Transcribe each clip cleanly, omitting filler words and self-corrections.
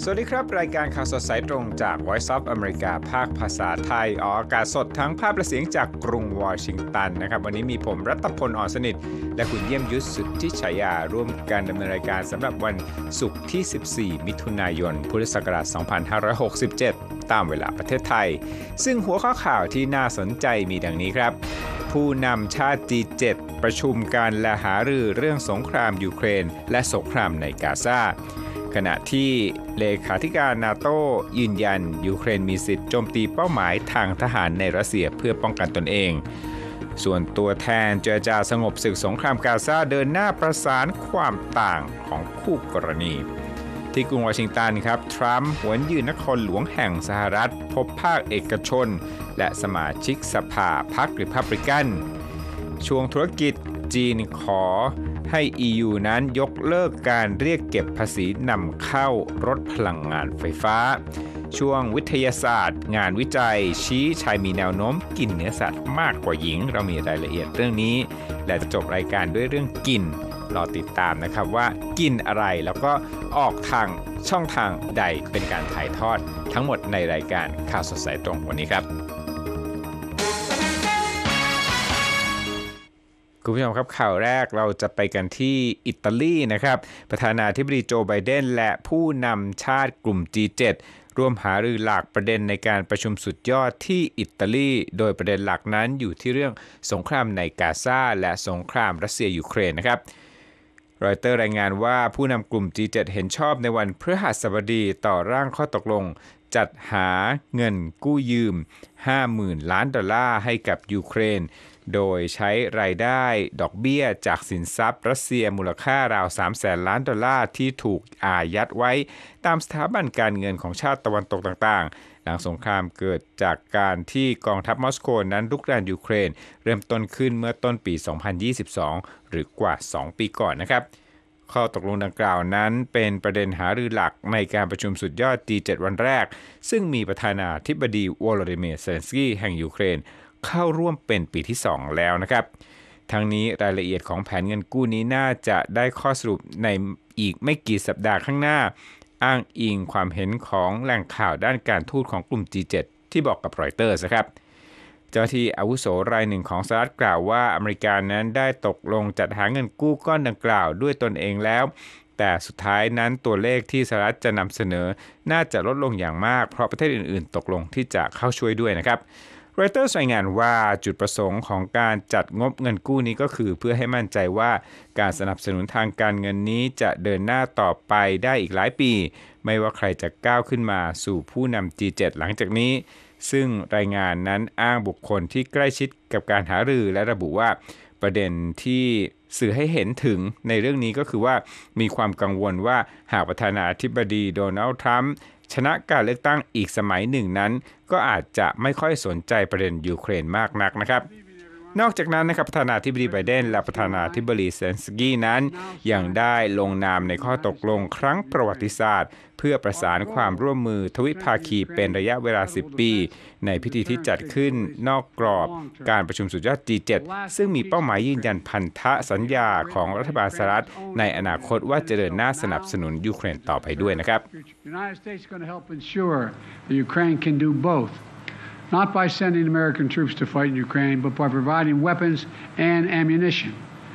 สวัสดีครับรายการข่าวสดสายตรงจาก Voice of America ภาคภาษาไทยออกอากาศสดทั้งภาพและเสียงจากกรุงวอชิงตันนะครับวันนี้มีผมรัตพล อ่อนสนิทและคุณเยี่ยมยุทธสุทธิฉายาร่วมการดำเนินรายการสำหรับวันศุกร์ที่ 14 มิถุนายน พุทธศักราช 2567 ตามเวลาประเทศไทยซึ่งหัวข้อข่าวที่น่าสนใจมีดังนี้ครับผู้นำชาติ G7 ประชุมกันและหารือเรื่องสงครามยูเครนและสงครามในกาซาขณะที่เลขาธิการนาโต้ยืนยันยูเครนมีสิทธิ์โจมตีเป้าหมายทางทหารในรัสเซียเพื่อป้องกันตนเองส่วนตัวแทนเจรจาสงบศึกสงครามกาซาเดินหน้าประสานความต่างของคู่กรณีที่กรุงวอชิงตันครับทรัมป์หวนยืนนครหลวงแห่งสหรัฐพบภาคเอกชนและสมาชิกสภาพรรคริพับลิกันช่วงธุรกิจจีนขอให้ EU นั้นยกเลิกการเรียกเก็บภาษีนำเข้ารถพลังงานไฟฟ้าช่วงวิทยาศาสตร์งานวิจัยชี้ชายมีแนวโน้มกินเนื้อสัตว์มากกว่าหญิงเรามีรายละเอียดเรื่องนี้และจะจบรายการด้วยเรื่องกินรอติดตามนะครับว่ากินอะไรแล้วก็ออกทางช่องทางใดเป็นการถ่ายทอดทั้งหมดในรายการข่าวสดสายตรงวันนี้ครับคุณผู้ชมครับข่าวแรกเราจะไปกันที่อิตาลีนะครับประธานาธิบดีโจไบเดนและผู้นำชาติกลุ่ม G7 ร่วมหารือหลากประเด็นในการประชุมสุดยอดที่อิตาลีโดยประเด็นหลักนั้นอยู่ที่เรื่องสงครามในกาซาและสงครามรัสเซียยูเครนนะครับรอยเตอร์รายงานว่าผู้นำกลุ่ม G7 เห็นชอบในวันพฤหัสบดีต่อร่างข้อตกลงจัดหาเงินกู้ยืม 50,000 ล้านดอลลาร์ให้กับยูเครนโดยใช้รายได้ดอกเบี้ยจากสินทรัพย์รัสเซียมูลค่าราว 300,000 ล้านดอลลาร์ที่ถูกอายัดไว้ตามสถาบันการเงินของชาติตะวันตกต่างๆหลังสงครามเกิดจากการที่กองทัพมอสโกนั้นรุกรานยูเครนเริ่มต้นขึ้นเมื่อต้นปี 2022 หรือกว่า 2 ปีก่อนนะครับข้อตกลงดังกล่าวนั้นเป็นประเด็นหารือหลักในการประชุมสุดยอด G7 วันแรกซึ่งมีประธานาธิบดีวโลดิเมียร์ เซเลนสกี้แห่งยูเครนเข้าร่วมเป็นปีที่ 2 แล้วนะครับทั้งนี้รายละเอียดของแผนเงินกู้นี้น่าจะได้ข้อสรุปในอีกไม่กี่สัปดาห์ข้างหน้าอ้างอิงความเห็นของแหล่งข่าวด้านการทูตของกลุ่ม G7 ที่บอกกับรอยเตอร์นะครับเจ้าหน้าที่อาวุโสรายหนึ่งของสหรัฐกล่าวว่าอเมริกานั้นได้ตกลงจัดหาเงินกู้ก้อนดังกล่าวด้วยตนเองแล้วแต่สุดท้ายนั้นตัวเลขที่สหรัฐจะนำเสนอน่าจะลดลงอย่างมากเพราะประเทศอื่นๆตกลงที่จะเข้าช่วยด้วยนะครับรอยเตอร์รายงานว่าจุดประสงค์ของการจัดงบเงินกู้นี้ก็คือเพื่อให้มั่นใจว่าการสนับสนุนทางการเงินนี้จะเดินหน้าต่อไปได้อีกหลายปีไม่ว่าใครจะก้าวขึ้นมาสู่ผู้นำ G7 หลังจากนี้ซึ่งรายงานนั้นอ้างบุคคลที่ใกล้ชิดกับการหารือและระบุว่าประเด็นที่สื่อให้เห็นถึงในเรื่องนี้ก็คือว่ามีความกังวลว่าหากประธานาธิบดีโดนัลด์ทรัมป์ชนะการเลือกตั้งอีกสมัยหนึ่งนั้นก็อาจจะไม่ค่อยสนใจประเด็นยูเครนมากนักนะครับนอกจากนั้นนะครับประธานาธิบดีไบเดนและประธานาธิบดีเซเลนสกี้นั้นยังได้ลงนามในข้อตกลงครั้งประวัติศาสตร์เพื่อประสานความร่วมมือทวิภาคีเป็นระยะเวลา10 ปีในพิธีที่จัดขึ้นนอกกรอบการประชุมสุดยอด G7 ซึ่งมีเป้าหมายยืนยันพันธสัญญาของรัฐบาลสหรัฐในอนาคตว่าจะเดินหน้าสนับสนุนยูเครนต่อไปด้วยนะครับ Not by sending American troops to fight in Ukraine, but by providing weapons and ammunition.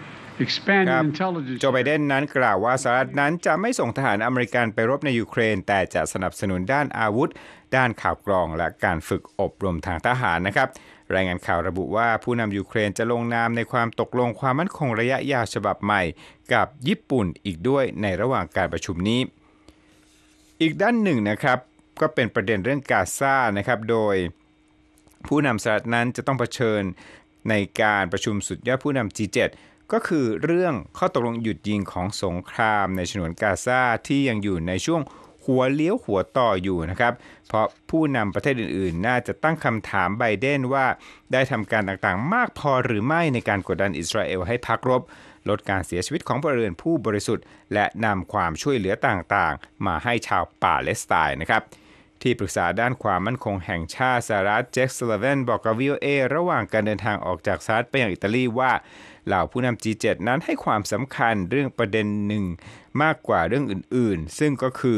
โจไบเดนนั้นกล่าวว่าสหรัฐนั้นจะไม่ส่งทหารอเมริกันไปรบในยูเครนแต่จะสนับสนุนด้านอาวุธด้านข่าวกรองและการฝึกอบรมทางทหารนะครับรายงานข่าวระบุว่าผู้นำยูเครนจะลงนามในความตกลงความมั่นคงระยะยาวฉบับใหม่กับญี่ปุ่นอีกด้วยในระหว่างการประชุมนี้อีกด้านหนึ่งนะครับก็เป็นประเด็นเรื่องกาซานะครับโดยผู้นำสหรัฐนั้นจะต้องเผชิญในการประชุมสุดยอดผู้นำ G7 ก็คือเรื่องข้อตกลงหยุดยิงของสงครามในฉนวนกาซาที่ยังอยู่ในช่วงหัวเลี้ยวหัวต่ออยู่นะครับเพราะผู้นำประเทศอื่นๆน่าจะตั้งคำถามไบเดนว่าได้ทำการต่างๆมากพอหรือไม่ในการกดดันอิสราเอลให้พักรบลดการเสียชีวิตของพลเรือนผู้บริสุทธิ์และนำความช่วยเหลือต่างๆมาให้ชาวปาเลสไตน์นะครับที่ปรึกษาด้านความมั่นคงแห่งชาติสหรัฐแจ็ค ซัลลิแวนบอกกับ VOA ระหว่างการเดินทางออกจากสหรัฐไปยังอิตาลีว่าเหล่าผู้นำ G7 นั้นให้ความสำคัญเรื่องประเด็นหนึ่งมากกว่าเรื่องอื่นๆซึ่งก็คือ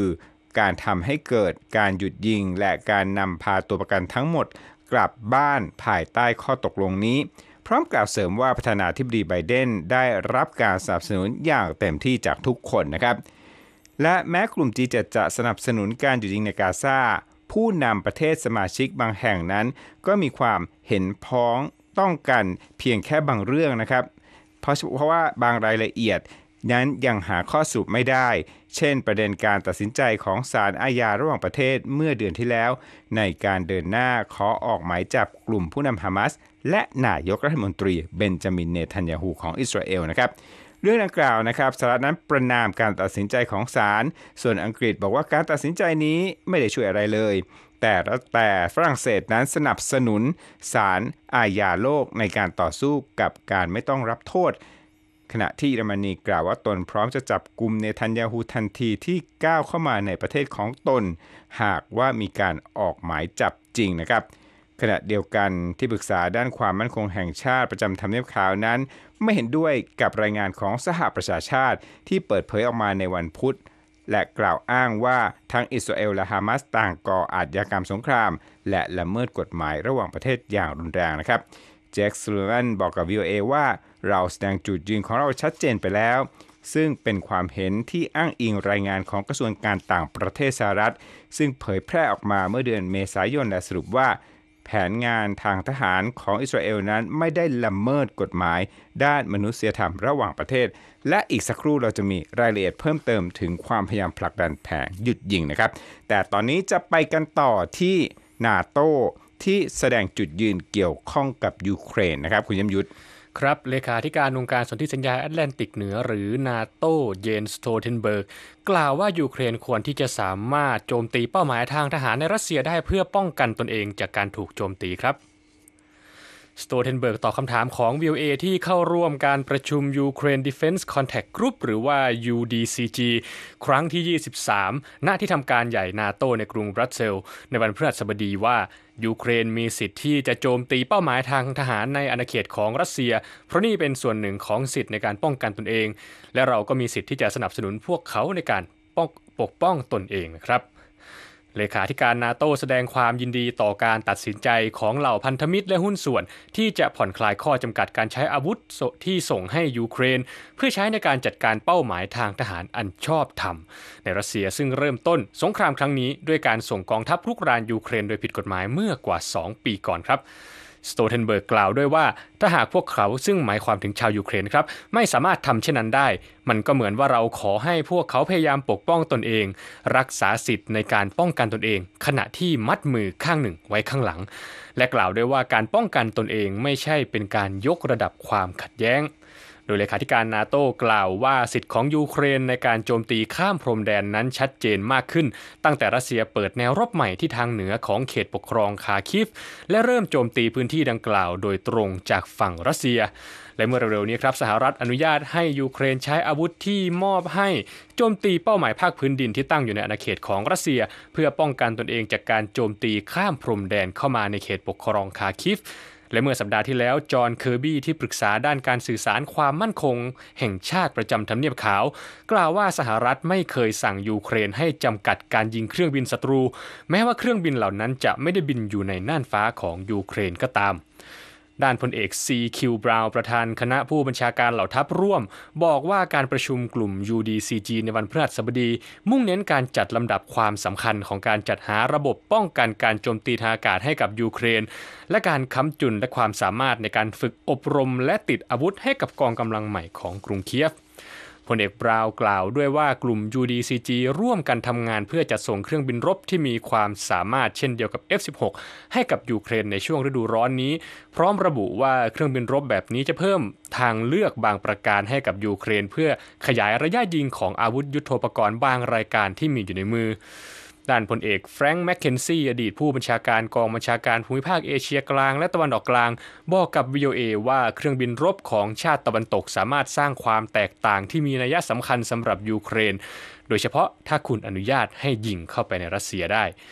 การทำให้เกิดการหยุดยิงและการนำพาตัวประกันทั้งหมดกลับบ้านภายใต้ข้อตกลงนี้พร้อมกล่าวเสริมว่าประธานาธิบดีไบเดนได้รับการสนับสนุนอย่างเต็มที่จากทุกคนนะครับและแม้กลุ่ม G7 จะสนับสนุนการหยุดยิงในกาซาผู้นำประเทศสมาชิกบางแห่งนั้นก็มีความเห็นพ้องต้องกันเพียงแค่บางเรื่องนะครับเพราะว่าบางรายละเอียดนั้นยังหาข้อสรุปไม่ได้เช่นประเด็นการตัดสินใจของศาลอาญาระหว่างประเทศเมื่อเดือนที่แล้วในการเดินหน้าขอออกหมายจับกลุ่มผู้นำฮามาสและนายกรัฐมนตรีเบนจามินเนทันยาฮูของอิสราเอลนะครับเรื่องดังกล่าวนะครับสหรัฐนั้นประณามการตัดสินใจของศาลส่วนอังกฤษบอกว่าการตัดสินใจนี้ไม่ได้ช่วยอะไรเลยแต่ฝรั่งเศสนั้นสนับสนุนศาลอาญาโลกในการต่อสู้กับการไม่ต้องรับโทษขณะที่เยอรมนีกล่าวว่าตนพร้อมจะจับกุมเนทันยาฮูทันทีที่ก้าวเข้ามาในประเทศของตนหากว่ามีการออกหมายจับจริงนะครับขณะเดียวกันที่ปรึกษาด้านความมั่นคงแห่งชาติประจำทำเนียบขาวนั้นไม่เห็นด้วยกับรายงานของสหประชาชาติที่เปิดเผยออกมาในวันพุธและกล่าวอ้างว่าทั้งอิสราเอลและฮามาสต่างก่ออาชญากรรมสงครามและละเมิดกฎหมายระหว่างประเทศอย่างรุนแรงนะครับแจ็คซูลิวันบอกกับ VOA ว่าเราแสดงจุดยืนของเราชัดเจนไปแล้วซึ่งเป็นความเห็นที่อ้างอิงรายงานของกระทรวงการต่างประเทศสหรัฐซึ่งเผยแพร่ออกมาเมื่อเดือนเมษายนและสรุปว่าแผนงานทางทหารของอิสราเอลนั้นไม่ได้ละเมิดกฎหมายด้านมนุษยธรรมระหว่างประเทศและอีกสักครู่เราจะมีรายละเอียดเพิ่มเติมถึงความพยายามผลักดันแผนหยุดยิงนะครับแต่ตอนนี้จะไปกันต่อที่นาโต้ที่แสดงจุดยืนเกี่ยวข้องกับยูเครนนะครับคุณยมยุทธครับเลขาธิการองค์การสนธิสัญญาแอตแลนติกเหนือหรือนาโต้เยนสโตเทนเบิร์กกล่าวว่ายูเครนควรที่จะสามารถโจมตีเป้าหมายทางทหารในรัสเซียได้เพื่อป้องกันตนเองจากการถูกโจมตีครับสโตเทนเบิร์กตอบคำถามของ VOA ที่เข้าร่วมการประชุม Ukraine Defense Contact Group หรือว่า UDCG ครั้งที่ 23 ณ ที่ทำการใหญ่นาโต้ในกรุงบรัสเซลส์ในวันพฤหัสบดีว่ายูเครนมีสิทธิ์ที่จะโจมตีเป้าหมายทางทหารในอาณาเขตของรัสเซียเพราะนี่เป็นส่วนหนึ่งของสิทธิ์ในการป้องกันตนเองและเราก็มีสิทธิ์ที่จะสนับสนุนพวกเขาในการปกป้องตนเองนะครับเลขาธิการนาโต้แสดงความยินดีต่อการตัดสินใจของเหล่าพันธมิตรและหุ้นส่วนที่จะผ่อนคลายข้อจำกัดการใช้อาวุธที่ส่งให้ยูเครนเพื่อใช้ในการจัดการเป้าหมายทางทหารอันชอบธรรมในรัสเซียซึ่งเริ่มต้นสงครามครั้งนี้ด้วยการส่งกองทัพรุกรานยูเครนโดยผิดกฎหมายเมื่อกว่า2 ปีก่อนครับสโตเทนเบิร์กกล่าวด้วยว่าถ้าหากพวกเขาซึ่งหมายความถึงชาวยูเครนครับไม่สามารถทำเช่นนั้นได้มันก็เหมือนว่าเราขอให้พวกเขาพยายามปกป้องตนเองรักษาสิทธิ์ในการป้องกันตนเองขณะที่มัดมือข้างหนึ่งไว้ข้างหลังและกล่าวด้วยว่าการป้องกันตนเองไม่ใช่เป็นการยกระดับความขัดแย้งโดยเลขาธิการนาโต้กล่าวว่าสิทธิ์ของยูเครนในการโจมตีข้ามพรมแดนนั้นชัดเจนมากขึ้นตั้งแต่รัสเซียเปิดแนวรบใหม่ที่ทางเหนือของเขตปกครองคาคิฟและเริ่มโจมตีพื้นที่ดังกล่าวโดยตรงจากฝั่งรัสเซียและเมื่อเร็วๆนี้ครับสหรัฐอนุญาตให้ยูเครนใช้อาวุธที่มอบให้โจมตีเป้าหมายภาคพื้นดินที่ตั้งอยู่ในอาณาเขตของรัสเซียเพื่อป้องกันตนเองจากการโจมตีข้ามพรมแดนเข้ามาในเขตปกครองคาคิฟและเมื่อสัปดาห์ที่แล้วจอห์นเคอร์บี้ที่ปรึกษาด้านการสื่อสารความมั่นคงแห่งชาติประจำทำเนียบขาวกล่าวว่าสหรัฐไม่เคยสั่งยูเครนให้จำกัดการยิงเครื่องบินศัตรูแม้ว่าเครื่องบินเหล่านั้นจะไม่ได้บินอยู่ในน่านฟ้าของยูเครนก็ตามด้านพลเอกซีคิวบราวน์ประธานคณะผู้บัญชาการเหล่าทัพร่วมบอกว่าการประชุมกลุ่ม UDCG ในวันพฤหัสบดีมุ่งเน้นการจัดลำดับความสำคัญของการจัดหาระบบป้องกันการโจมตีทางอากาศให้กับยูเครนและการค้ำจุนและความสามารถในการฝึกอบรมและติดอาวุธให้กับกองกำลังใหม่ของกรุงเคียฟพลเอกบราวน์กล่าวด้วยว่ากลุ่ม UDCG ร่วมกันทำงานเพื่อจัดส่งเครื่องบินรบที่มีความสามารถเช่นเดียวกับ F-16 ให้กับยูเครนในช่วงฤดูร้อนนี้พร้อมระบุว่าเครื่องบินรบแบบนี้จะเพิ่มทางเลือกบางประการให้กับยูเครนเพื่อขยายระยะยิงของอาวุธยุทโธปกรณ์บางรายการที่มีอยู่ในมือด้านพลเอกแฟรงค์แมคเคนซี่อดีตผู้บัญชาการกองบัญชาการภูมิภาคเอเชียกลางและตะวันออกกลางบอกกับ VOA ว่าเครื่องบินรบของชาติตะวันตกสามารถสร้างความแตกต่างที่มีนัยสำคัญสำหรับยูเครนโดยเฉพาะถ้าคุณอนุญาตให้ยิงเข้าไปในรัสเซียได้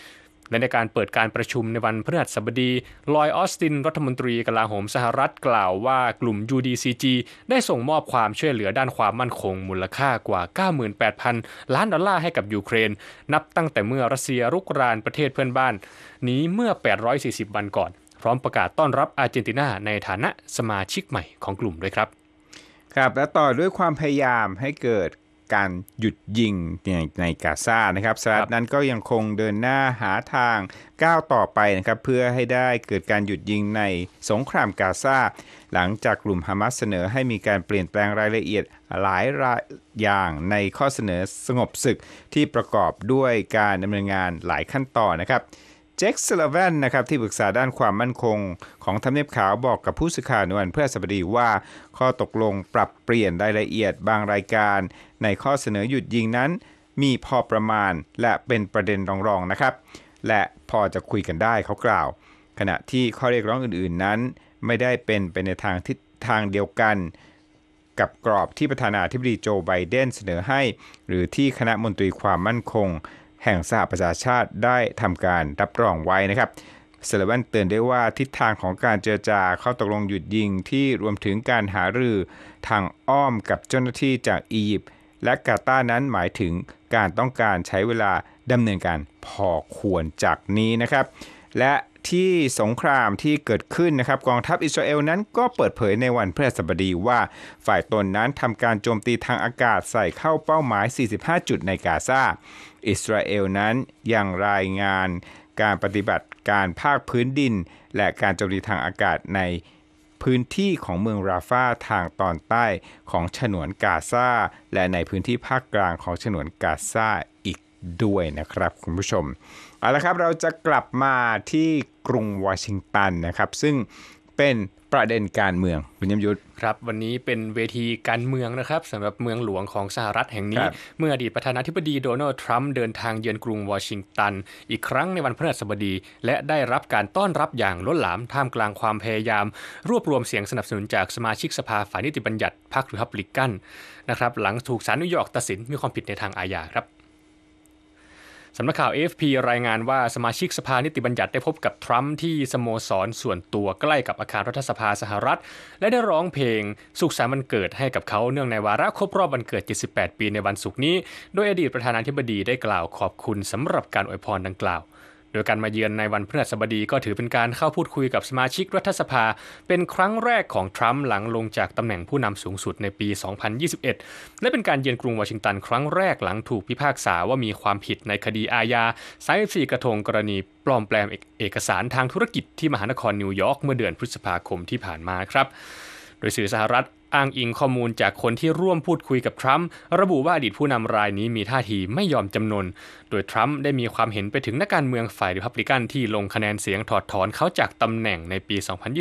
และในการเปิดการประชุมในวันพฤหัสบดีลอยด์ ออสตินรัฐมนตรีกลาโหมสหรัฐกล่าวว่ากลุ่ม UDCG ได้ส่งมอบความช่วยเหลือด้านความมั่นคงมูลค่ากว่า 98,000 ล้านดอลลาร์ให้กับยูเครนนับตั้งแต่เมื่อรัสเซียรุกรานประเทศเพื่อนบ้านนี้เมื่อ840วันก่อนพร้อมประกาศต้อนรับอาร์เจนตินาในฐานะสมาชิกใหม่ของกลุ่มด้วยครับครับและต่อด้วยความพยายามให้เกิดการหยุดยิงในกาซานะครับสหรัฐนั้นก็ยังคงเดินหน้าหาทางก้าวต่อไปนะครับเพื่อให้ได้เกิดการหยุดยิงในสงครามกาซาหลังจากกลุ่มฮามาสเสนอให้มีการเปลี่ยนแปลงรายละเอียดหลายอย่างในข้อเสนอสงบศึกที่ประกอบด้วยการดำเนินงานหลายขั้นตอนนะครับเจค ซัลลิแวนนะครับที่ปรึกษาด้านความมั่นคงของทำเนียบขาวบอกกับผู้สื่อข่าวในวันพฤหัสบดีว่าข้อตกลงปรับเปลี่ยนรายละเอียดบางรายการในข้อเสนอหยุดยิงนั้นมีพอประมาณและเป็นประเด็นรองๆนะครับและพอจะคุยกันได้เขากล่าวขณะที่ข้อเรียกร้องอื่นๆนั้นไม่ได้เป็นไปในทิศทางเดียวกันกับกรอบที่ประธานาธิบดีโจไบเดนเสนอให้หรือที่คณะมนตรีความมั่นคงแห่งสหประชาชาติได้ทำการรับรองไว้นะครับซัลลิแวนเตือนได้ว่าทิศทางของการเจรจาข้อตกลงหยุดยิงที่รวมถึงการหารือทางอ้อมกับเจ้าหน้าที่จากอียิปต์และกาตาร์นั้นหมายถึงการต้องการใช้เวลาดำเนินการพอควรจากนี้นะครับและที่สงครามที่เกิดขึ้นนะครับกองทัพอิสราเอลนั้นก็เปิดเผยในวันพฤหัสบดีว่าฝ่ายตนนั้นทำการโจมตีทางอากาศใส่เข้าเป้าหมาย45จุดในกาซาอิสราเอลนั้นยังรายงานการปฏิบัติการภาคพื้นดินและการโจมตีทางอากาศในพื้นที่ของเมืองราฟาทางตอนใต้ของฉนวนกาซาและในพื้นที่ภาคกลางของฉนวนกาซาอีกด้วยนะครับคุณผู้ชมเอาละครับเราจะกลับมาที่กรุงวอชิงตันนะครับซึ่งเป็นประเด็นการเมืองคุณยมยุทธครับวันนี้เป็นเวทีการเมืองนะครับสำหรับเมืองหลวงของสหรัฐแห่งนี้เมื่ออดีตประธานาธิบดีโดนัลด์ทรัมป์เดินทางเยือนกรุงวอชิงตันอีกครั้งในวันพฤหัสบดีและได้รับการต้อนรับอย่างล้นหลามท่ามกลางความพยายามรวบรวมเสียงสนับสนุนจากสมาชิกสภาฝ่ายนิติบัญญัติพรรครีพับลิกันนะครับหลังถูกศาลนิวยอร์กตัดสินมีความผิดในทางอาญาครับสำนักข่าว AFP รายงานว่าสมาชิกสภานิติบัญญัติได้พบกับทรัมป์ที่สโมสรส่วนตัวใกล้กับอาคารรัฐสภาสหรัฐและได้ร้องเพลงสุขสันต์วันเกิดให้กับเขาเนื่องในวาระครบรอบวันเกิด78ปีในวันศุกร์นี้โดยอดีตประธานาธิบดีได้กล่าวขอบคุณสำหรับการอวยพรดังกล่าวโดยการมาเยือนในวันพฤหัสบดีก็ถือเป็นการเข้าพูดคุยกับสมาชิกรัฐสภาเป็นครั้งแรกของทรัมป์หลังลงจากตำแหน่งผู้นำสูงสุดในปี 2021 และเป็นการเยือนกรุงวอชิงตันครั้งแรกหลังถูกพิพากษาว่ามีความผิดในคดีอาญา34กระทงกรณีปลอมแปลงเอกสารทางธุรกิจที่มหานครนิวยอร์กเมื่อเดือนพฤษภาคมที่ผ่านมาครับโดยสื่อสหรัฐอ้างอิงข้อมูลจากคนที่ร่วมพูดคุยกับทรัมป์ระบุว่าอดีตผู้นำรายนี้มีท่าทีไม่ยอมจำนนโดยทรัมป์ได้มีความเห็นไปถึงนักการเมืองฝ่ายริพับลิกันที่ลงคะแนนเสียงถอดถอนเขาจากตำแหน่งในปี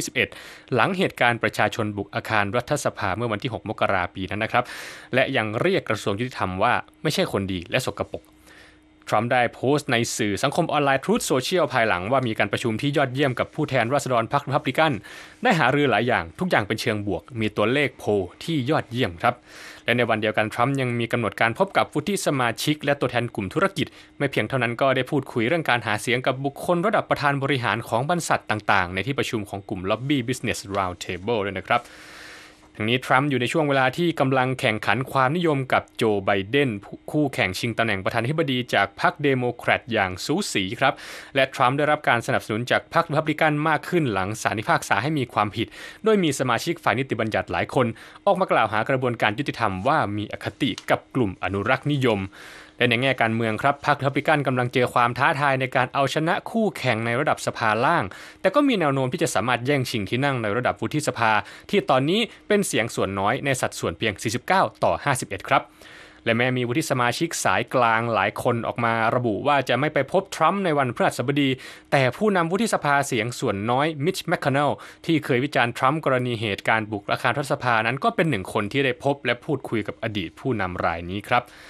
2021 หลังเหตุการณ์ประชาชนบุกอาคารรัฐสภาเมื่อวันที่ 6 มกราคมปีนั้นนะครับและยังเรียกกระทรวงยุติธรรมว่าไม่ใช่คนดีและสกปรกทรัมป์ได้โพสต์ในสื่อสังคมออนไลน์ Truth Social ภายหลังว่ามีการประชุมที่ยอดเยี่ยมกับผู้แทนราษฎรพรรครีพับลิกันได้หารือหลายอย่างทุกอย่างเป็นเชิงบวกมีตัวเลขโพลที่ยอดเยี่ยมครับและในวันเดียวกันทรัมป์ยังมีกำหนดการพบกับวุฒิสมาชิกและตัวแทนกลุ่มธุรกิจไม่เพียงเท่านั้นก็ได้พูดคุยเรื่องการหาเสียงกับบุคคลระดับประธานบริหารของบริษัทต่างๆในที่ประชุมของกลุ่ม Lobby Business Roundtable ด้วยนะครับทั้งนี้ทรัมป์อยู่ในช่วงเวลาที่กำลังแข่งขันความนิยมกับโจไบเดนคู่แข่งชิงตำแหน่งประธานาธิบดีจากพรรคเดโมแครตอย่างสูสีครับและทรัมป์ได้รับการสนับสนุนจากพรรครีพับลิกันมากขึ้นหลังศาลพิพากษาให้มีความผิดโดยมีสมาชิกฝ่ายนิติบัญญัติหลายคนออกมากล่าวหากระบวนการยุติธรรมว่ามีอคติกับกลุ่มอนุรักษ์นิยมและในแง่การเมืองครับพรรครีพับลิกันกำลังเจอความท้าทายในการเอาชนะคู่แข่งในระดับสภาล่างแต่ก็มีแนวโน้มที่จะสามารถแย่งชิงที่นั่งในระดับวุฒิสภาที่ตอนนี้เป็นเสียงส่วนน้อยในสัดส่วนเพียง49ต่อ51ครับและแม้มีวุฒิสมาชิกสายกลางหลายคนออกมาระบุว่าจะไม่ไปพบทรัมป์ในวันพฤหัสบดีแต่ผู้นำวุฒิสภาเสียงส่วนน้อยมิชแมคคอนเนลที่เคยวิจารณ์ทรัมป์กรณีเหตุการณ์บุกอาคารรัฐสภานั้นก็เป็นหนึ่งคนที่ได้พบและพูดคุยกับอดีตผู้นำรายนี้ครับ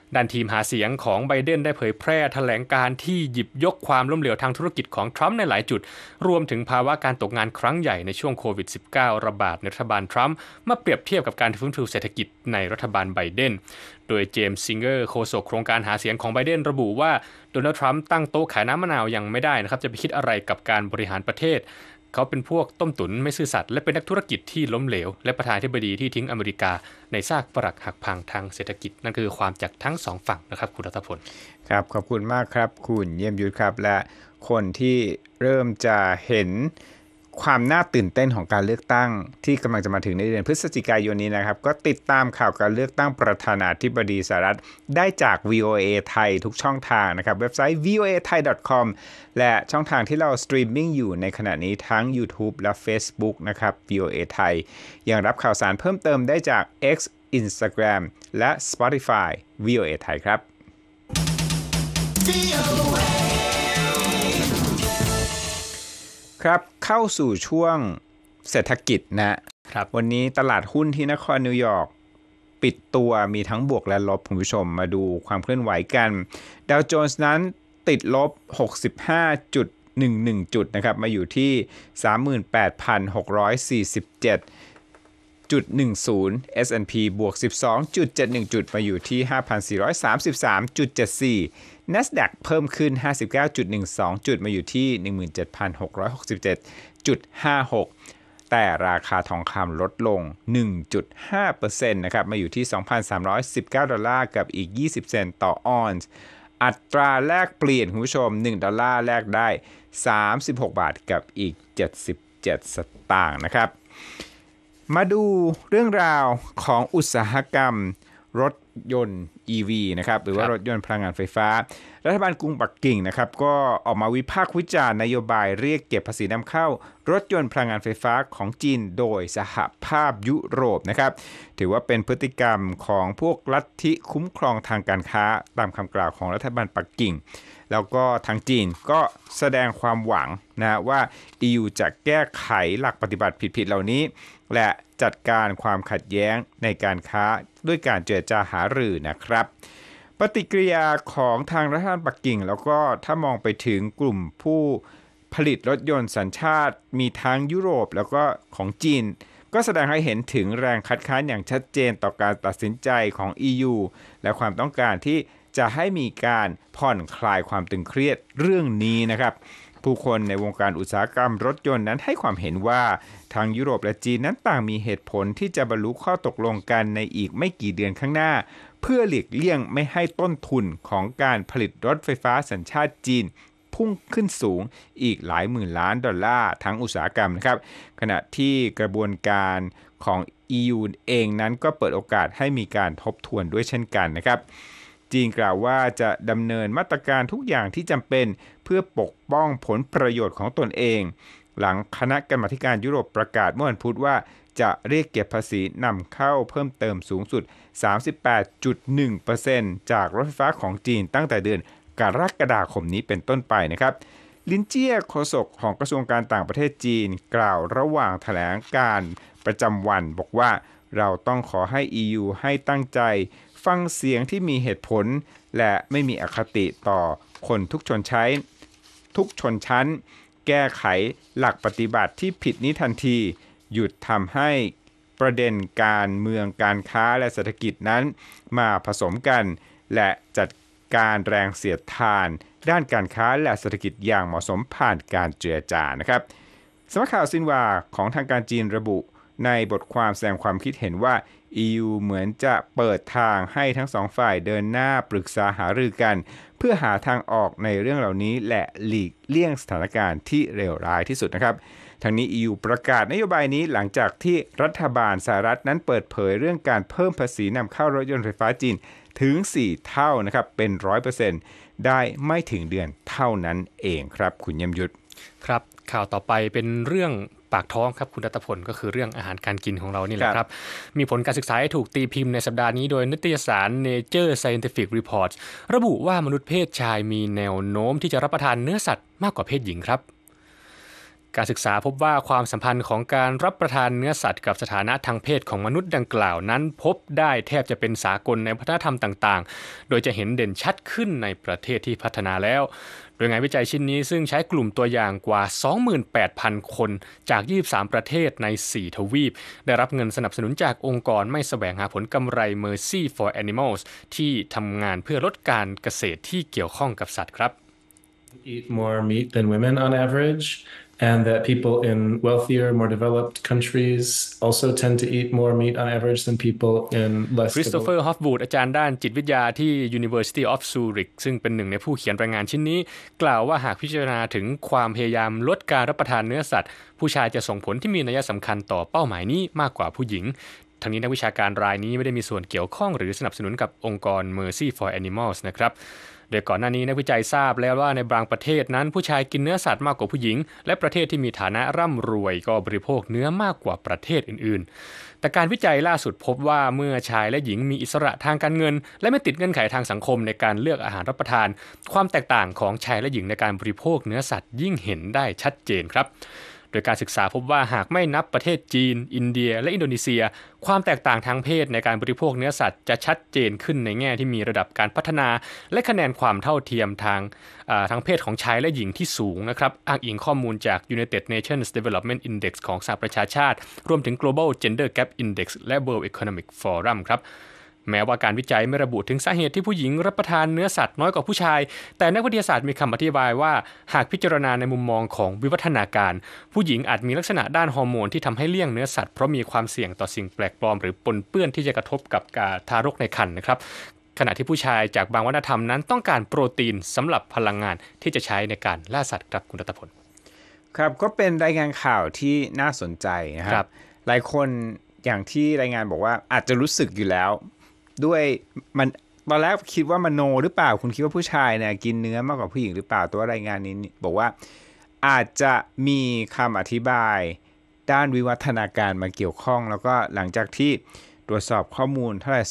ด้านทีมหาเสียงของไบเดนได้เผยแพร่แถลงการที่หยิบยกความล้มเหลวทางธุรกิจของทรัมป์ในหลายจุดรวมถึงภาวะการตกงานครั้งใหญ่ในช่วงโควิด -19 ระบาดในรัฐบาลทรัมป์มาเปรียบเทียบกับการฟื้นฟูเศรษฐกิจในรัฐบาลไบเดนโดยเจมส์ซิงเกอร์โฆษกโครงการหาเสียงของไบเดนระบุว่าโดนัลด์ทรัมป์ตั้งโต๊ะขายน้ำมะนาวยังไม่ได้นะครับจะไปคิดอะไรกับการบริหารประเทศเขาเป็นพวกต้มตุ๋นไม่ซื่อสัตย์และเป็นนักธุรกิจที่ล้มเหลวและประธานาธิบดีที่ทิ้งอเมริกาในซากปรักหักพังทางเศรษฐกิจนั่นคือความจากทั้งสองฝั่งนะครับคุณรัตพลครับขอบคุณมากครับคุณเยี่ยมยุทธครับและคนที่เริ่มจะเห็นความน่าตื่นเต้นของการเลือกตั้งที่กำลังจะมาถึงในเดือนพฤศจิกายนนี้นะครับก็ติดตามข่าวการเลือกตั้งประธานาธิบดีสหรัฐได้จาก VOA ไทยทุกช่องทางนะครับเว็บไซต์ voathai.com และช่องทางที่เราสตรีมมิ่งอยู่ในขณะนี้ทั้ง YouTube และ Facebook นะครับ VOA ไทยยังรับข่าวสารเพิ่มเติมได้จาก X Instagram และ Spotify VOA ไทยครับครับเข้าสู่ช่วงเศรษฐกิจนะครับวันนี้ตลาดหุ้นที่นครนิวยอร์กปิดตัวมีทั้งบวกและลบคุณผู้ชมมาดูความเคลื่อนไหวกันดาวโจนส์นั้นติดลบ 65.11 จุดนะครับมาอยู่ที่ 38,647.10 S&P บวก 12.71 จุดมาอยู่ที่ 5,433.74 NASDAQ เพิ่มขึ้น 59.12 จุดมาอยู่ที่ 17,667.56 แต่ราคาทองคำลดลง 1.5% นะครับมาอยู่ที่ $2,319 กับอีก20 เซนต์ต่อออนซ์อัตราแลกเปลี่ยนคุณผู้ชม$1แลกได้36 บาทกับอีก77 สตางค์นะครับมาดูเรื่องราวของอุตสาหกรรมรถยนต์ EV นะครับหรือว่ารถยนต์พลังงานไฟฟ้ารัฐบาลกรุงปักกิ่งนะครับก็ออกมาวิพากษ์วิจารณ์นโยบายเรียกเก็บภาษีนำเข้ารถยนต์พลังงานไฟฟ้าของจีนโดยสหภาพยุโรปนะครับถือว่าเป็นพฤติกรรมของพวกลัทธิคุ้มครองทางการค้าตามคำกล่าวของรัฐบาลปักกิ่งแล้วก็ทางจีนก็แสดงความหวังนะว่า EU จะแก้ไขหลักปฏิบัติผิดๆเหล่านี้และจัดการความขัดแย้งในการค้าด้วยการเจรจาหารือนะครับปฏิกิริยาของทางรัฐบาลปักกิ่งแล้วก็ถ้ามองไปถึงกลุ่มผู้ผลิตรถยนต์สัญชาติมีทั้งยุโรปแล้วก็ของจีนก็แสดงให้เห็นถึงแรงคัดค้านอย่างชัดเจนต่อการตัดสินใจของ EU และความต้องการที่จะให้มีการผ่อนคลายความตึงเครียดเรื่องนี้นะครับผู้คนในวงการอุตสาหกรรมรถยนต์นั้นให้ความเห็นว่าทางยุโรปและจีนนั้นต่างมีเหตุผลที่จะบรรลุข้อตกลงกันในอีกไม่กี่เดือนข้างหน้าเพื่อหลีกเลี่ยงไม่ให้ต้นทุนของการผลิตรถไฟฟ้าสัญชาติจีนพุ่งขึ้นสูงอีกหลายหมื่นล้านดอลลาร์ทั้งอุตสาหกรรมนะครับขณะที่กระบวนการของ EU เองนั้นก็เปิดโอกาสให้มีการทบทวนด้วยเช่นกันนะครับจีนกล่าวว่าจะดำเนินมาตรการทุกอย่างที่จำเป็นเพื่อปกป้องผลประโยชน์ของตนเองหลังคณะกรรมาการยุโรปประกาศเมื่อวันพุธว่าจะเรียกเก็บภาษีนำเข้าเพิ่มเติมสูงสุด 38.1% จากรถไฟฟ้าของจีนตั้งแต่เดือนกรกฎาคมนี้เป็นต้นไปนะครับลินเจี้ยโฆษกของกระทรวงการต่างประเทศจีนกล่าวระหว่างแถลงการประจำวันบอกว่าเราต้องขอให้ EU ให้ตั้งใจฟังเสียงที่มีเหตุผลและไม่มีอคติต่อคนทุกชนชั้นแก้ไขหลักปฏิบัติที่ผิดนี้ทันทีหยุดทำให้ประเด็นการเมืองการค้าและเศรษฐกิจนั้นมาผสมกันและจัดการแรงเสียดทานด้านการค้าและเศรษฐกิจอย่างเหมาะสมผ่านการเจรจานะครับสำนักข่าวซินหวาของทางการจีนระบุในบทความแสดงความคิดเห็นว่า EU เหมือนจะเปิดทางให้ทั้งสองฝ่ายเดินหน้าปรึกษาหารือกันเพื่อหาทางออกในเรื่องเหล่านี้และหลีกเลี่ยงสถานการณ์ที่เลวร้ายที่สุดนะครับทางนี้ EU ประกาศนโยบายนี้หลังจากที่รัฐบาลสหรัฐนั้นเปิดเผยเรื่องการเพิ่มภาษีนำเข้ารถยนต์ไฟฟ้าจีนถึง4เท่านะครับเป็น 100% ได้ไม่ถึงเดือนเท่านั้นเองครับคุณยมยุทธครับข่าวต่อไปเป็นเรื่องปากท้องครับคุณรัตพลก็คือเรื่องอาหารการกินของเรานี่แหละครับมีผลการศึกษาที่ถูกตีพิมพ์ในสัปดาห์นี้โดยนิตยสาร Nature Scientific Reports ระบุว่ามนุษย์เพศชายมีแนวโน้มที่จะรับประทานเนื้อสัตว์มากกว่าเพศหญิงครับการศึกษาพบว่าความสัมพันธ์ของการรับประทานเนื้อสัตว์กับสถานะทางเพศของมนุษย์ดังกล่าวนั้นพบได้แทบจะเป็นสากลในวัฒนธรรมต่างๆโดยจะเห็นเด่นชัดขึ้นในประเทศที่พัฒนาแล้วโดยงานวิจัยชิ้นนี้ซึ่งใช้กลุ่มตัวอย่างกว่า 28,000 คนจาก23ประเทศใน4ทวีปได้รับเงินสนับสนุนจากองค์กรไม่แสวงหาผลกำไร Mercy for Animals ที่ทำงานเพื่อลดการเกษตรที่เกี่ยวข้องกับสัตว์ครับ eat more meat than women on average, and that people in wealthier, more developed countries also tend to eat more meat on average than people in less คริสโตเฟอร์ฮอฟวูดอาจารย์ด้านจิตวิทยาที่ University of Zurich ซึ่งเป็นหนึ่งในผู้เขียนรายงานชิ้นนี้กล่าวว่าหากพิจารณาถึงความพยายามลดการรับประทานเนื้อสัตว์ผู้ชายจะส่งผลที่มีนัยสำคัญต่อเป้าหมายนี้มากกว่าผู้หญิงทั้งนี้นักวิชาการรายนี้ไม่ได้มีส่วนเกี่ยวข้องหรือสนับสนุนกับองค์กร Mercy for Animals นะครับโดยก่อนหน้านี้นักวิจัยทราบแล้วว่าในบางประเทศนั้นผู้ชายกินเนื้อสัตว์มากกว่าผู้หญิงและประเทศที่มีฐานะร่ำรวยก็บริโภคเนื้อมากกว่าประเทศอื่นๆแต่การวิจัยล่าสุดพบว่าเมื่อชายและหญิงมีอิสระทางการเงินและไม่ติดเงื่อนไขทางสังคมในการเลือกอาหารรับประทานความแตกต่างของชายและหญิงในการบริโภคเนื้อสัตว์ยิ่งเห็นได้ชัดเจนครับโดยการศึกษาพบว่าหากไม่นับประเทศจีนอินเดียและอินโดนีเซียความแตกต่างทางเพศในการบริโภคเนื้อสัตว์จะชัดเจนขึ้นในแง่ที่มีระดับการพัฒนาและคะแนนความเท่าเทียมทางเพศของชายและหญิงที่สูงนะครับอ้างอิงข้อมูลจาก United Nations Development Index ของสหประชาชาติรวมถึง Global Gender Gap Index และ World Economic Forum ครับแม้ว่าการวิจัยไม่ระบุถึงสาเหตุที่ผู้หญิงรับประทานเนื้อสัตว์น้อยกว่าผู้ชายแต่นักวิทยาศาสตร์มีคำอธิบายว่าหากพิจารณาในมุมมองของวิวัฒนาการผู้หญิงอาจมีลักษณะด้านฮอร์โมนที่ทำให้เลี่ยงเนื้อสัตว์เพราะมีความเสี่ยงต่อสิ่งแปลกปลอมหรือปนเปื้อนที่จะกระทบกับทารกในครรภ์นะครับขณะที่ผู้ชายจากบางวัฒนธรรมนั้นต้องการโปรตีนสำหรับพลังงานที่จะใช้ในการล่าสัตว์ครับคุณรัตพลครับก็เป็นรายงานข่าวที่น่าสนใจนะครับหลายคนอย่างที่รายงานบอกว่าอาจจะรู้สึกอยู่แล้วด้วยมันตอนแรกคิดว่ามโนหรือเปล่าคุณคิดว่าผู้ชายเนี่ยกินเนื้อมากกว่าผู้หญิงหรือเปล่าตัวรายงานนี้บอกว่าอาจจะมีคำอธิบายด้านวิวัฒนาการมาเกี่ยวข้องแล้วก็หลังจากที่ตรวจสอบข้อมูลเท่าไหร่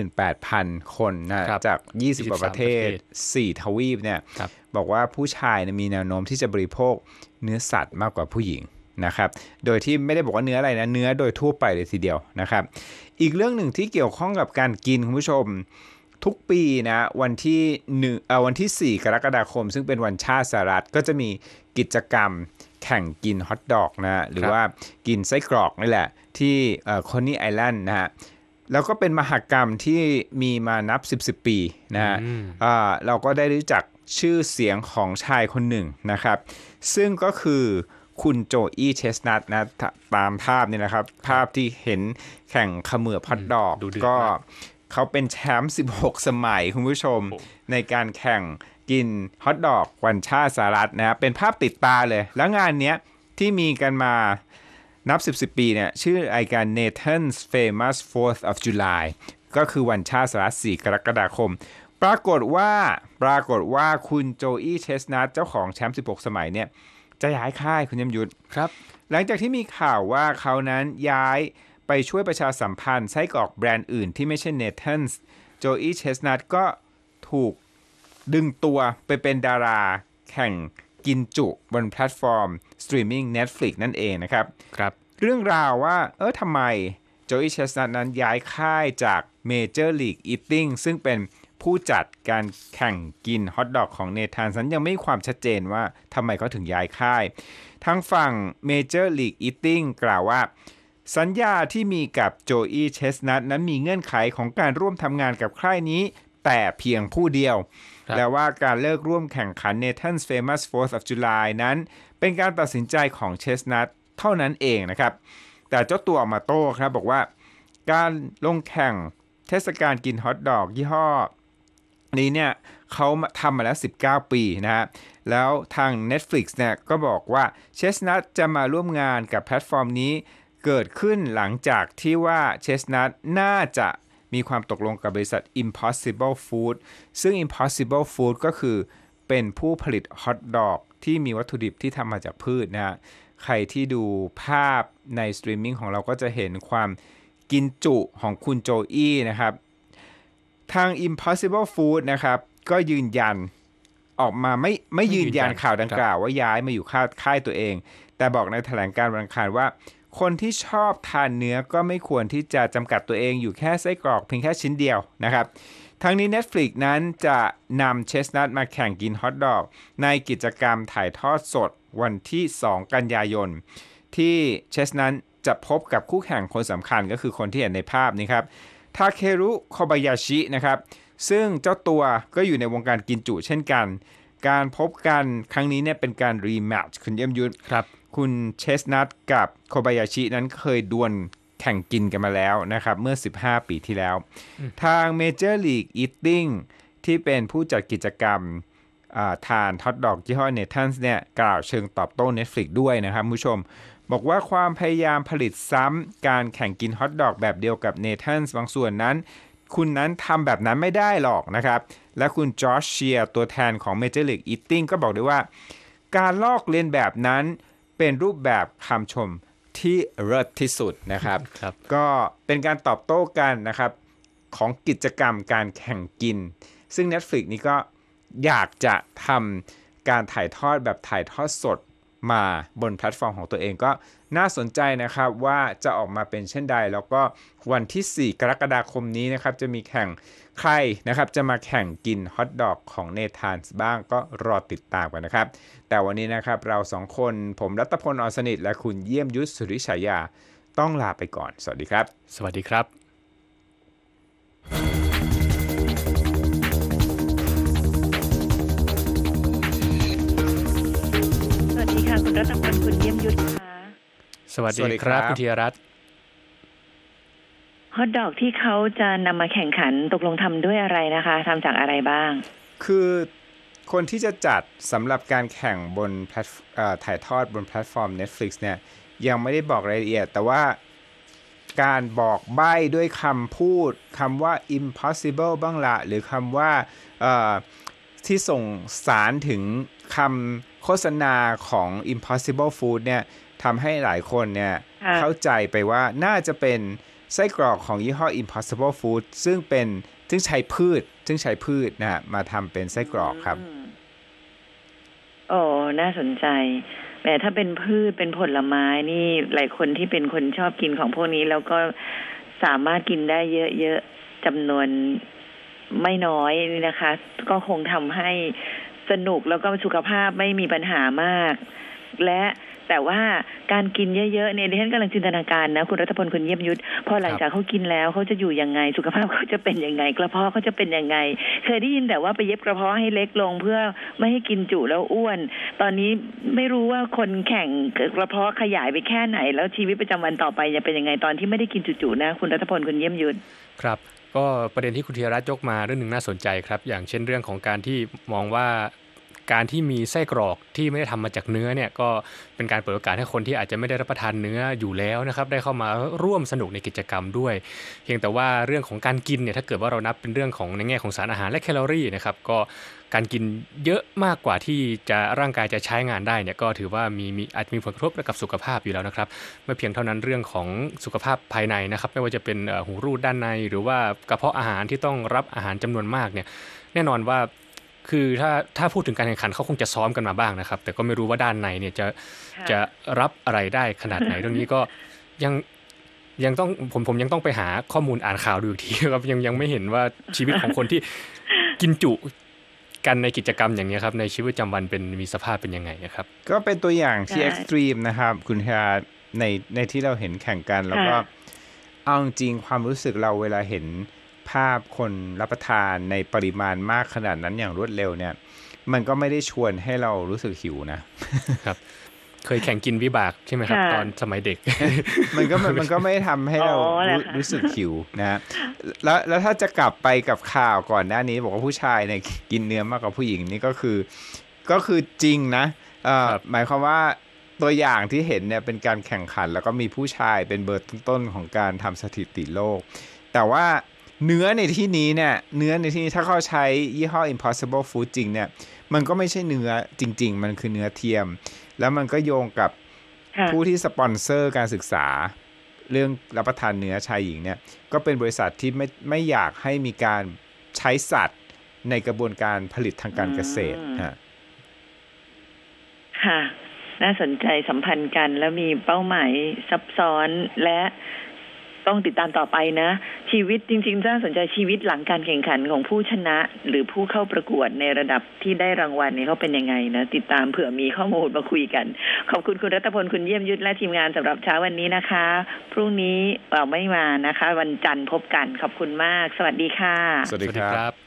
28,000 คนนะจาก20กว่าประเทศ4ทวีปเนี่ยบอกว่าผู้ชายมีแนวโน้มที่จะบริโภคเนื้อสัตว์มากกว่าผู้หญิงนะครับโดยที่ไม่ได้บอกว่าเนื้ออะไรนะเนื้อโดยทั่วไปเลยทีเดียวนะครับอีกเรื่องหนึ่งที่เกี่ยวข้องกับการกินคุณผู้ชมทุกปีนะวันที่4กรกฎาคมซึ่งเป็นวันชาติสหรัฐก็จะมีกิจกรรมแข่งกินฮอทดอกนะหรือว่ากินไส้กรอกนี่แหละที่คอนนี่ไอแลนด์นะฮะแล้วก็เป็นมหกรรมที่มีมานับ10ปีนะฮะเราก็ได้รู้จักชื่อเสียงของชายคนหนึ่งนะครับซึ่งก็คือคุณโจอี้เชสนัทนะตามภาพนี่นะครับภาพที่เห็นแข่งเขมือบฮอทดอกก็เขาเป็นแชมป์16สมัยคุณผู้ชมในการแข่งกินฮอทดอกวันชาติสหรัฐนะเป็นภาพติดตาเลยแล้วงานเนี้ยที่มีกันมานับ10ปีเนี่ยชื่อรายการ Nathan's Famous 4th of July ก็คือวันชาติสหรัฐ4กรกฎาคมปรากฏว่าคุณโจอี้เชสนัทเจ้าของแชมป์16สมัยเนี่ยจะย้ายค่ายคุณยมยุทธครับหลังจากที่มีข่าวว่าเขานั้นย้ายไปช่วยประชาสัมพันธ์ไส้กรอกแบรนด์อื่นที่ไม่ใช่ Nathan's โจอี้เชสนัทก็ถูกดึงตัวไปเป็นดาราแข่งกินจุบนแพลตฟอร์มสตรีมมิ่ง Netflix นั่นเองนะครับเรื่องราวว่าทำไมโจอี้เชสนัทนั้นย้ายค่ายจาก Major League Eating ซึ่งเป็นผู้จัดการแข่งกินฮอทดอกของเนธานสันยังไม่มีความชัดเจนว่าทำไมเขาถึงย้ายค่ายทางฝั่ง Major League Eating กล่าวว่าสัญญาที่มีกับโจอี้เชสนัทนั้นมีเงื่อนไขของการร่วมทำงานกับค่ายนี้แต่เพียงผู้เดียวและว่าการเลิกร่วมแข่งขัน Nathan's Famous 4th of July นั้นเป็นการตัดสินใจของเชสนัทเท่านั้นเองนะครับแต่เจ้าตัวออกมาโต้ครับบอกว่าการลงแข่งเทศกาลกินฮอทดอกยี่ห้อนี้เนี่ยเขาทำมาแล้ว19ปีนะฮะแล้วทาง Netflix เนี่ยก็บอกว่าเชสนัทจะมาร่วมงานกับแพลตฟอร์มนี้เกิดขึ้นหลังจากที่ว่าเชสนัทน่าจะมีความตกลงกับบริษัท Impossible Food ซึ่ง Impossible Food ก็คือเป็นผู้ผลิตฮอทดอกที่มีวัตถุดิบที่ทำมาจากพืชนะฮะใครที่ดูภาพในสตรีมมิ่งของเราก็จะเห็นความกินจุของคุณโจอี้นะครับทาง Impossible Food นะครับก็ยืนยันออกมาไม่ยืนยันข่าวดังกล่าวว่าย้ายมาอยู่ค่ายตัวเองแต่บอกในแถลงการณ์วันอังคารว่าคนที่ชอบทานเนื้อก็ไม่ควรที่จะจำกัดตัวเองอยู่แค่ไส้กรอกเพียงแค่ชิ้นเดียวนะครับทั้งนี้ Netflix นั้นจะนำเชสนัทมาแข่งกินฮอทดอกในกิจกรรมถ่ายทอดสดวันที่2กันยายนที่เชสนัทจะพบกับคู่แข่งคนสำคัญก็คือคนที่เห็นในภาพนี้ครับทาเครุโคบายาชินะครับซึ่งเจ้าตัวก็อยู่ในวงการกินจุเช่นกันการพบกันครั้งนี้เนี่ยเป็นการรีแมตช์คุณเยี่ยมยุทธครับคุณเชสนัทกับโคบายาชินั้นเคยดวลแข่งกินกันมาแล้วนะครับเมื่อ15ปีที่แล้วทาง Major League Eating ที่เป็นผู้จัดกิจกรรมทานฮอทดอกยี่ห้อ Nathan's เนี่ยกล่าวเชิงตอบโต้ Netflix ด้วยนะครับผู้ชมบอกว่าความพยายามผลิตซ้ำการแข่งกินฮอทดอกแบบเดียวกับ Nathan's บางส่วนนั้นคุณนั้นทำแบบนั้นไม่ได้หรอกนะครับและคุณจอร์จเชียร์ตัวแทนของ Major League Eating ก็บอกด้วยว่าการลอกเลียนแบบนั้นเป็นรูปแบบคำชมที่เลิศที่สุดนะครับ ก็เป็นการตอบโต้กันนะครับของกิจกรรมการแข่งกินซึ่ง Netflix นี่ก็อยากจะทำการถ่ายทอดแบบถ่ายทอดสดมาบนแพลตฟอร์มของตัวเองก็น่าสนใจนะครับว่าจะออกมาเป็นเช่นใดแล้วก็วันที่4กรกฎาคมนี้นะครับจะมีแข่งใครนะครับจะมาแข่งกินฮอทดอกของเนธานส์บ้างก็รอติดตามกันนะครับแต่วันนี้นะครับเรา2คนผมรัตพล อสนิทและคุณเยี่ยมยุทธ สุริฉายาต้องลาไปก่อนสวัสดีครับสวัสดีครับสวัสดีค่ะคุณรัตพลคุณเยี่ยมยุทธค่ะสวัสดีครับคุณธีรรัตน์ฮอทดอกที่เขาจะนำมาแข่งขันตกลงทำด้วยอะไรนะคะทำจากอะไรบ้างคือคนที่จะจัดสำหรับการแข่งบนถ่ายทอดบนแพลตฟอร์ม Netflix เนี่ยยังไม่ได้บอกรายละเอียดแต่ว่าการบอกใบ้ด้วยคำพูดคำว่า impossible บ้างละหรือคำว่าที่ส่งสารถึงคำโฆษณาของ impossible food เนี่ยทำให้หลายคนเนี่ยเข้าใจไปว่าน่าจะเป็นไส้กรอกของยี่ห้อ impossible food ซึ่งใช้พืชนะมาทำเป็นไส้กรอกครับโอ้น่าสนใจแต่ถ้าเป็นพืชเป็นผลไม้นี่หลายคนที่เป็นคนชอบกินของพวกนี้แล้วก็สามารถกินได้เยอะๆจำนวนไม่น้อยนี่นะคะก็คงทำให้สนุกแล้วก็สุขภาพไม่มีปัญหามากและแต่ว่าการกินเยอะๆเนี่ยดิฉันกำลังจินตนาการนะคุณรัตพลคุณเยี่ยมยุทธพอหลังจากเขากินแล้วเขาจะอยู่ยังไงสุขภาพเขาจะเป็นยังไงกระเพาะเขาจะเป็นยังไงเคยได้ยินแต่ว่าไปเย็บกระเพาะให้เล็กลงเพื่อไม่ให้กินจุแล้วอ้วนตอนนี้ไม่รู้ว่าคนแข่งกระเพาะขยายไปแค่ไหนแล้วชีวิตประจำวันต่อไปจะเป็นยังไงตอนที่ไม่ได้กินจุๆนะคุณรัตพลคุณเยี่ยมยุทธครับก็ประเด็นที่คุณธีรรัตน์ยกมาเรื่องนึงน่าสนใจครับอย่างเช่นเรื่องของการที่มองว่าการที่มีไส้กรอกที่ไม่ได้ทำมาจากเนื้อเนี่ยก็เป็นการเปิดโอกาสให้คนที่อาจจะไม่ได้รับประทานเนื้ออยู่แล้วนะครับได้เข้ามาร่วมสนุกในกิจกรรมด้วยเพียงแต่ว่าเรื่องของการกินเนี่ยถ้าเกิดว่าเรานับเป็นเรื่องของในแง่ของสารอาหารและแคลอรี่นะครับก็การกินเยอะมากกว่าที่จะร่างกายจะใช้งานได้เนี่ยก็ถือว่าอาจมีผลกระทบกับสุขภาพอยู่แล้วนะครับไม่เพียงเท่านั้นเรื่องของสุขภาพภายในนะครับไม่ว่าจะเป็นหูรูดด้านในหรือว่ากระเพาะอาหารที่ต้องรับอาหารจำนวนมากเนี่ยแน่นอนว่าคือถ้าพูดถึงการแข่งขันเขาคงจะซ้อมกันมาบ้างนะครับแต่ก็ไม่รู้ว่าด้านในเนี่ยจะรับอะไรได้ขนาดไหนเรื่องนี้ก็ยังต้องผมยังต้องไปหาข้อมูลอ่านข่าวดูอีกทีครับยังไม่เห็นว่าชีวิตของคนที่กินจุกันในกิจกรรมอย่างนี้ครับในชีวิตประจำวันมีสภาพเป็นยังไงครับก็เป็นตัวอย่างที่เอ็กซ์ตรีมนะครับคุณชาในที่เราเห็นแข่งกันแล้วก็เอาจริงความรู้สึกเราเวลาเห็นภาพคนรับประทานในปริมาณมากขนาดนั้นอย่างรวดเร็วเนี่ยมันก็ไม่ได้ชวนให้เรารู้สึกหิวนะครับเคยแข่งกินวิบากใช่ไหมครับตอนสมัยเด็กมันก็ไม่ทำให้เรารู้สึกหิวนะแล้วถ้าจะกลับไปกับข่าวก่อนหน้านี้บอกว่าผู้ชายเนี่ยกินเนื้อมากกว่าผู้หญิงนี่ก็คือจริงนะหมายความว่าตัวอย่างที่เห็นเนี่ยเป็นการแข่งขันแล้วก็มีผู้ชายเป็นเบอร์ต้นๆของการทำสถิติโลกแต่ว่าเนื้อในที่นี้ถ้าเขาใช้ยี่ห้อ Impossible Food จริงเนี่ยมันก็ไม่ใช่เนื้อจริงๆมันคือเนื้อเทียมแล้วมันก็โยงกับผู้ที่สปอนเซอร์การศึกษาเรื่องรับประทานเนื้อชายหญิงเนี่ยก็เป็นบริษัทที่ไม่อยากให้มีการใช้สัตว์ในกระบวนการผลิตทางการเกษตรค่ะน่าสนใจสัมพันธ์กันแล้วมีเป้าหมายซับซ้อนและต้องติดตามต่อไปนะชีวิตจริงๆน่าสนใจชีวิตหลังการแข่งขันของผู้ชนะหรือผู้เข้าประกวดในระดับที่ได้รางวัลเนี่ยเขาเป็นยังไงนะติดตามเผื่อมีข้อมูลมาคุยกันขอบคุณคุณรัตพลคุณเยี่ยมยุทธและทีมงานสำหรับเช้าวันนี้นะคะพรุ่งนี้ไม่มานะคะวันจันทร์พบกันขอบคุณมากสวัสดีค่ะสวัสดีครับ